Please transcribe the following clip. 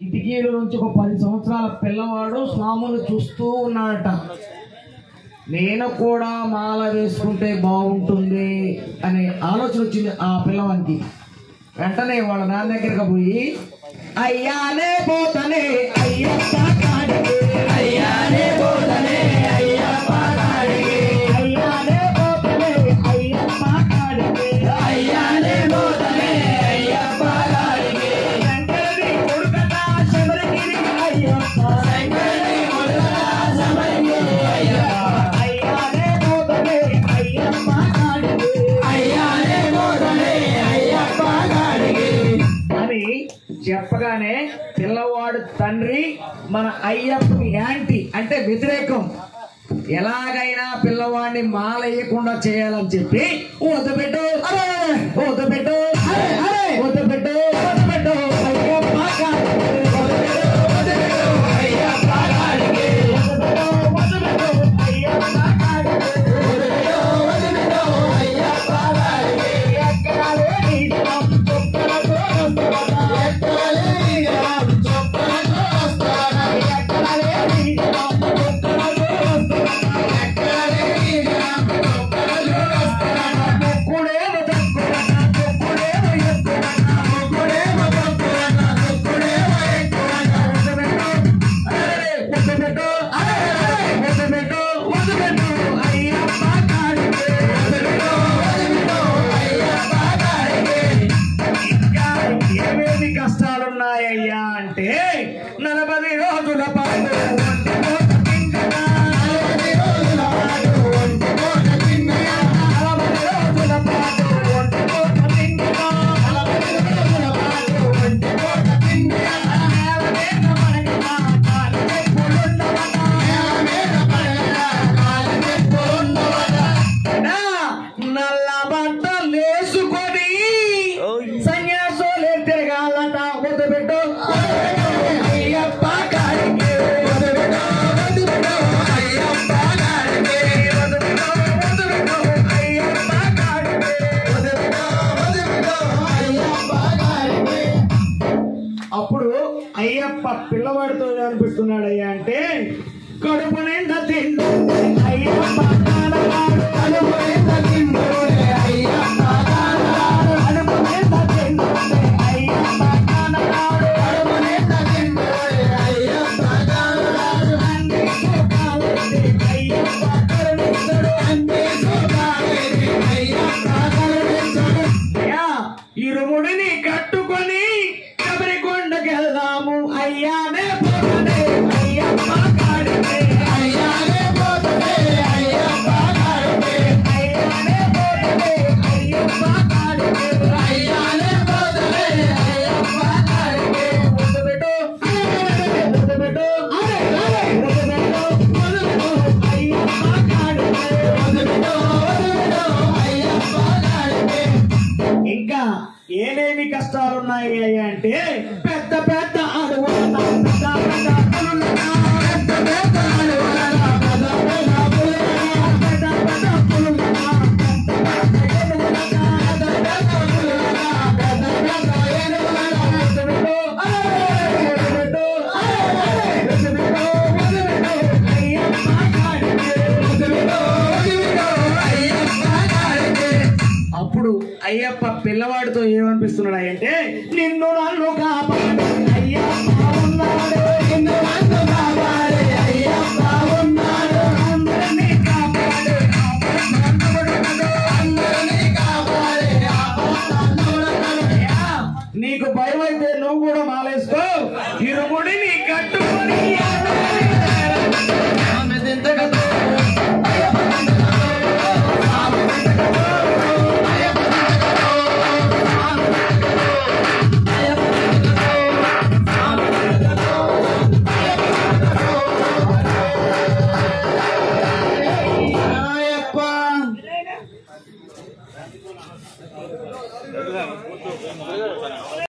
కిటికీల నుంచి ఒక 10 సంవత్సరాల పిల్లవాడు స్వాములు చూస్తూ ఉన్నాడట. నేను కూడా మాల వేసుకుంటే బాగుంటుంది అనే ఆలోచన వచ్చింది ఆ పిల్లవానికి. వెంటనే వాళ్ళ నాన్న దగ్గరికి పోయి, అయ్యానే పోతనే అయ్యప్ప కాడికి, అయ్యానే పోతనే అయ్యప్ప కాడికి, అయ్యానే పోతనే అయ్యప్ప కాడికి, అయ్యానే పోతనే అయ్యప్ప కాడికి, శంకరుని కొడుకట శబరిగిరి అయ్యప్ప, శంకరుని కొడుకట శబరిగిరి అయ్యప్ప, అయ్యానే పోతనే అయ్యప్ప కాడికి, అయ్యానే పోతనే అయ్యప్ప కాడికి అని చెప్పగానే పిల్లవాడు తండ్రి మన అయ్యప్పకి యాంటీ అంటే వ్యతిరేకం. ఎలాగైనా పిల్లవాడిని మాలయ్యకుండా చేయాలని చెప్పి వద్దబెట్టు వద్దబెట్టు వద్దబెట్టు వద్దబెట్టు అయ్యప్ప కష్టాలున్నాయ్యా అంటే 40 రోజుల పాటు నల్ల బట్టలు వేసుకొని సన్యాసులు తిరగాలట. వద్దబెట్టు అయ్యప్ప కాడికి, వద్దబెట్టు అయ్యప్ప కాడికి, వద్దబెట్టు అయ్యప్ప కాడికి, వద్దబెట్టు అయ్యప్ప కాడికి. అప్పుడు అయ్యప్ప పిల్లవాడితో అనిపిస్తున్నాడు అయ్యా అంటే, కడుపు నిండా తిండు అయ్యప్ప కానగాడు, కడుపు నిండా తిండు అయ్యప్ప కానగాడు, కడుపు నిండా తిండు అయ్యప్ప కానగాడు, కడుపు నిండా తిండు అయ్యప్ప కానగాడు, అన్ని సుఖాలేది అయ్యప్ప కరుణించుడు, అన్ని సుఖాలేది అయ్యప్ప కరుణించుడు. అయ్యా ఇరుముడిని కట్టుకొని శబరికొండకెళ్దాము అయ్యానే పోతనే అయ్యప్ప కాడికి, అయ్యానే పోతనే అయ్యప్ప కాడికి, అయ్యానే పోతనే అయ్యప్ప కాడికి, అయ్యానే పోతనే అయ్యప్ప కాడికి. వద్దబెట్టు వద్దబెట్టు వద్దబెట్టు అయ్యప్ప కాడికి, వద్దబెట్టు అయ్యప్ప కాడికి. ఇంకా ఏమేమి కష్టాలున్నాయి అయ్యా అంటే, పెద్ద పెద్ద అడవులన పెద్ద పెద్ద పులులన, పెద్ద పెద్ద అడవులన పెద్ద పెద్ద పులులన, పెద్ద పెద్ద పులులన, పెద్ద పెద్ద ఏనుగులన, పెద్ద పెద్ద పులులన, పెద్ద పెద్ద ఏనుగులన. వద్దబెట్టు వద్దబెట్టు వద్దబెట్టు అయ్యప్ప కాడికి, వద్దబెట్టు అయ్యప్ప కాడికి. అప్పుడు అయ్యప్ప పిల్లవాడితో ఏమనిపిస్తున్నాడు అంటే, నిన్ను నన్ను కాపాడు అయ్యప్ప ఉన్నాడు, నిన్ను నన్ను కాపాడే అయ్యప్ప ఉన్నాడు, అందరినీ కాపాడు అందరినీ కాపాడే నీకు భయం